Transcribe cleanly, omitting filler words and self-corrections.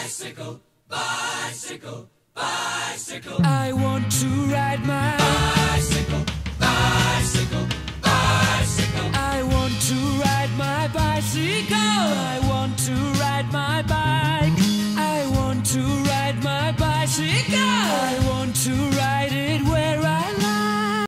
Bicycle, bicycle, bicycle. I want to ride my bicycle, bicycle, bicycle. I want to ride my bicycle. I want to ride my bike. I want to ride my bicycle. I want to ride